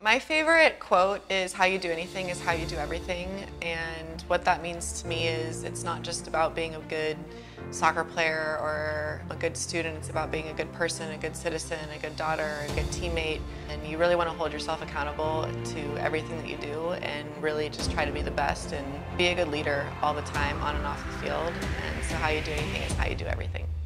My favorite quote is, "How you do anything is how you do everything." And what that means to me is it's not just about being a good soccer player or a good student, it's about being a good person, a good citizen, a good daughter, a good teammate. And you really want to hold yourself accountable to everything that you do and really just try to be the best and be a good leader all the time on and off the field. And so how you do anything is how you do everything.